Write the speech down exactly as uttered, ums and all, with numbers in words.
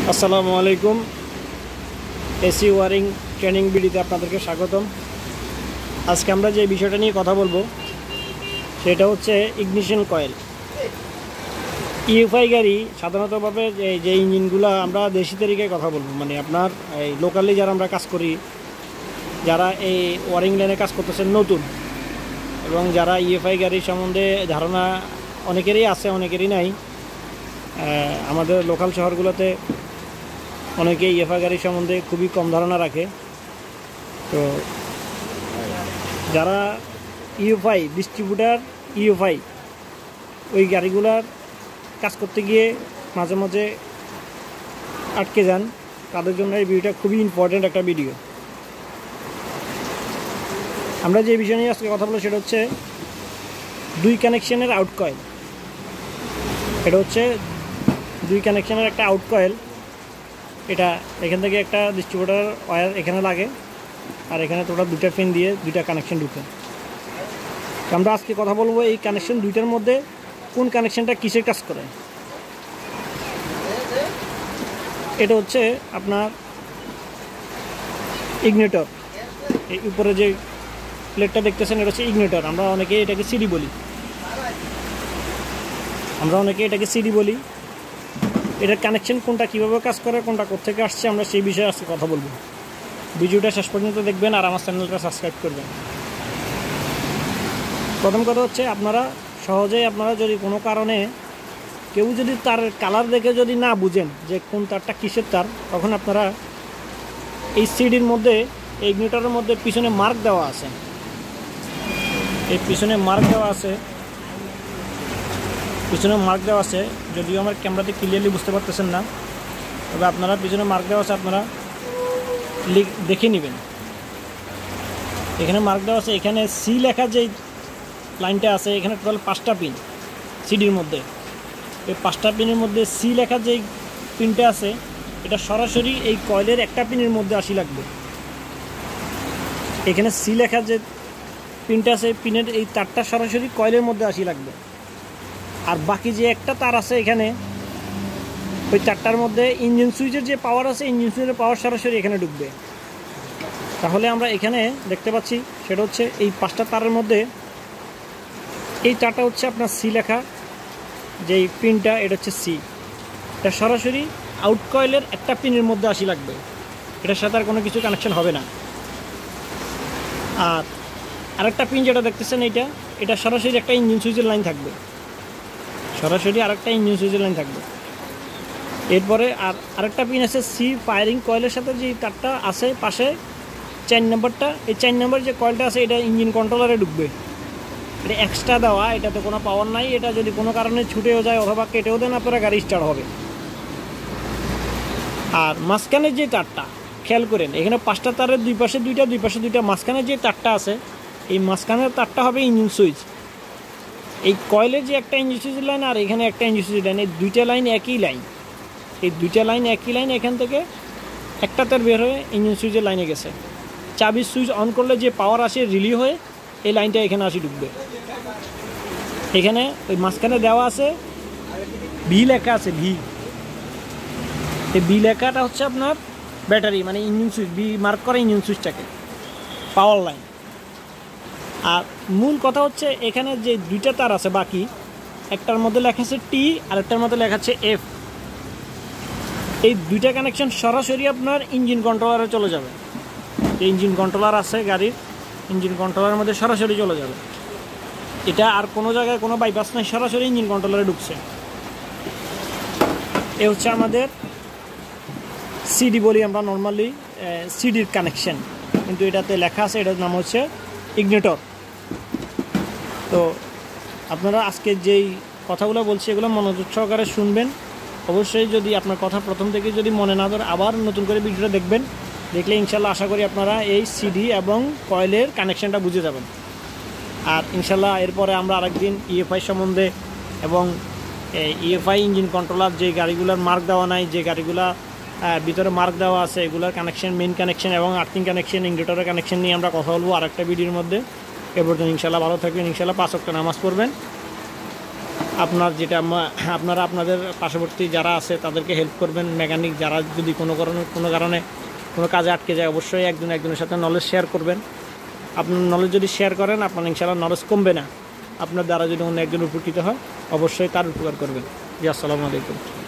আসসালামু আলাইকুম। AC wiring training ভিডিওতে আপনাদেরকে স্বাগতম। আজকে আমরা যে বিষয়টা নিয়ে কথা বলবো সেটা হচ্ছে ইগনিশন কয়েল। ইউএফআই গাড়ি সাধারণতভাবে যে ইঞ্জিনগুলো আমরা দেশি তরিকায় কথা বলবো, মানে আপনার এই লোকালি যারা আমরা কাজ করি, যারা এই ওয়ারিং লাইনে কাজ করতেছেন নতুন, এবং যারা ইউএফআই গাড়ির সম্বন্ধে ধারণা অনেকেরই আছে অনেকেরই নাই। আমাদের লোকাল শহরগুলোতে অনেকে ইউএফআই গাড়ির সম্বন্ধে খুবই কম ধারণা রাখে। তো যারা ইউএফআই ডিস্ট্রিবিউটার ইউএফআই ওই গাড়িগুলার কাজ করতে গিয়ে মাঝে মাঝে আটকে যান, তাদের জন্য এই ভিডিওটা খুবই ইম্পর্ট্যান্ট একটা ভিডিও। আমরা যে বিষয় নিয়ে আজকে কথা বলবো সেটা হচ্ছে দুই কানেকশনের আউট কয়েল। এটা হচ্ছে দুই কানেকশনের একটা আউট কয়েল। এটা এখান থেকে একটা ডিস্ট্রিবিউটার ওয়্যার এখানে লাগে, আর এখানে টোটাল দুইটা পিন দিয়ে দুইটা কানেকশন ঢুকে। আমরা আজকে কথা বলবো এই কানেকশন দুইটার মধ্যে কোন কানেকশনটা কিসের কাজ করে। এটা হচ্ছে আপনার ইগনিটর। এই উপরে যে প্লেটটা দেখতেছেন এটা হচ্ছে ইগনিটর। আমরা অনেকে এটাকে সিডি বলি আমরা অনেকে এটাকে সিডি বলি এটার কানেকশন কোনটা কীভাবে কাজ করে, কোনটা কোত্থেকে আসছে, আমরা সেই বিষয়ে আজকে কথা বলবো। ভিডিওটা শেষ পর্যন্ত দেখবেন আর আমার চ্যানেলটা সাবস্ক্রাইব করবেন। প্রথম কথা হচ্ছে আপনারা সহজেই আপনারা যদি কোনো কারণে কেউ যদি তার কালার দেখে যদি না বুঝেন যে কোন তারটা কিসের তার, তখন আপনারা এই সিডির মধ্যে এই ইগনিটরের মধ্যে পিছনে মার্ক দেওয়া আছে। এই পিছনে মার্ক দেওয়া আছে পিছনে মার্ক দেওয়া আছে যদিও আমার ক্যামেরাতে ক্লিয়ারলি বুঝতে পারতেছেন না, তবে আপনারা পিছনে মার্ক দেওয়া আছে, আপনারা দেখে নেবেন। এখানে মার্ক দেওয়া আছে, এখানে সি লেখা যে লাইনটা আছে, এখানে টোটাল পাঁচটা পিন সিডির মধ্যে। এই পাঁচটা পিনের মধ্যে সি লেখা যে পিনটা আছে এটা সরাসরি এই কয়েলের একটা পিনের মধ্যে আসি লাগবে। এখানে সি লেখা যে পিনটা আছে পিনের এই তারটা সরাসরি কয়েলের মধ্যে আসি লাগবে। আর বাকি যে একটা তার আছে এখানে ওই তারটার মধ্যে ইঞ্জিন সুইচের যে পাওয়ার আছে ইঞ্জিন সুইচের পাওয়ার সরাসরি এখানে ঢুকবে। তাহলে আমরা এখানে দেখতে পাচ্ছি সেটা হচ্ছে এই পাঁচটা তারের মধ্যে এই তারটা হচ্ছে আপনার সি লেখা যেই পিনটা, এটা হচ্ছে সি। এটা সরাসরি আউট কয়েলের একটা পিনের মধ্যে আসি লাগবে, এটার সাথে আর কোনো কিছু কানেকশন হবে না। আর আরেকটা পিন যেটা দেখতেছেন এইটা এটা সরাসরি একটা ইঞ্জিন সুইচের লাইন থাকবে, সরাসরি আরেকটা ইঞ্জিন সুইচের লাইন থাকবে। এরপরে আর আরেকটা পিন আছে সি ফায়ারিং কয়েলের সাথে যে তারটা আছে পাশে চার নম্বরটা, এই চার নম্বর যে কয়েলটা আছে এটা ইঞ্জিন কন্ট্রোলারে ঢুকবে। এটা এক্সট্রা দেওয়া, এটাতে কোনো পাওয়ার নাই। এটা যদি কোনো কারণে ছুটেও যায় অথবা কেটেও দেন আপনারা গাড়ি স্টার্ট হবে। আর মাঝখানের যে তারটা খেয়াল করেন, এখানে পাঁচটা তারের দুই পাশে দুইটা দুই পাশে দুইটা, মাঝখানের যে তারটা আছে এই মাঝখানের তারটা হবে ইঞ্জিন সুইচ। এই কয়েলের যে একটা ইঞ্জিন সুইচের লাইন আর এখানে একটা ইঞ্জিন সুইচের লাইন, এই দুইটা লাইন একই লাইন। এই দুইটা লাইন একই লাইন, এখান থেকে একটা তার বের হয়ে ইঞ্জিন সুইচের লাইনে গেছে। চাবির সুইচ অন করলে যে পাওয়ার আসে রিলি হয়ে এই লাইনটা এখানে আসি ঢুকবে। এখানে ওই মাঝখানে দেওয়া আছে ভি লেখা আছে, ভি। এই ভি লেখাটা হচ্ছে আপনার ব্যাটারি, মানে ইঞ্জিন সুইচ, ভি মার্ক করা ইঞ্জিন সুইচটাকে, পাওয়ার লাইন। আর মূল কথা হচ্ছে এখানে যে দুইটা তার আছে বাকি, একটার মধ্যে লেখা আছে টি আর একটার মধ্যে লেখা আছে এফ। এই দুইটা কানেকশন সরাসরি আপনার ইঞ্জিন কন্ট্রোলারে চলে যাবে। যে ইঞ্জিন কন্ট্রোলার আছে গাড়ির, ইঞ্জিন কন্ট্রোলারের মধ্যে সরাসরি চলে যাবে। এটা আর কোনো জায়গায় কোনো বাইপাস নাই, সরাসরি ইঞ্জিন কন্ট্রোলারে ঢুকছে। এ হচ্ছে আমাদের সিডি বলি আমরা নর্মালি, সিডির কানেকশন, কিন্তু এটাতে লেখা আছে এটার নাম হচ্ছে ইগনিটর। তো আপনারা আজকে যেই কথাগুলো বলছি এগুলো মনোযোগ সহকারে শুনবেন। অবশ্যই যদি আপনার কথা প্রথম থেকে যদি মনে না ধরে আবার নতুন করে ভিডিওটা দেখবেন, দেখলে ইনশাল্লাহ আশা করি আপনারা এই সিডি এবং কয়েলের কানেকশানটা বুঝে যাবেন। আর ইনশাল্লাহ এরপরে আমরা আরেকদিন ইএফআই সম্বন্ধে এবং ইএফআই ইঞ্জিন কন্ট্রোলার যে গাড়িগুলোর মার্ক দেওয়া নাই, যে গাড়িগুলা ভিতরে মার্ক দেওয়া আছে এগুলোর কানেকশন, মেইন কানেকশন এবং আর্থিং কানেকশন, ইনভার্টারের কানেকশন নিয়ে আমরা কথা বলবো আরেকটা ভিডিওর মধ্যে। এ পর্যন্ত ইনশাল্লাহ ভালো থাকবেন, ইনশাল্লাহ পাঁচ ওয়াক্ত নামাজ পড়বেন। আপনার যেটা আপনারা আপনাদের পার্শ্ববর্তী যারা আছে তাদেরকে হেল্প করবেন। মেকানিক যারা যদি কোনো কারণে কোনো কারণে কোনো কাজে আটকে যায়, অবশ্যই একজন একজনের সাথে নলেজ শেয়ার করবেন। আপনার নলেজ যদি শেয়ার করেন, আপনার ইনশাআল্লাহ নলেজ কমবে না। আপনার দ্বারা যদি অন্য একজন উপকৃত হয়, অবশ্যই তার উপকার করবেন। জি, আসসালামু আলাইকুম।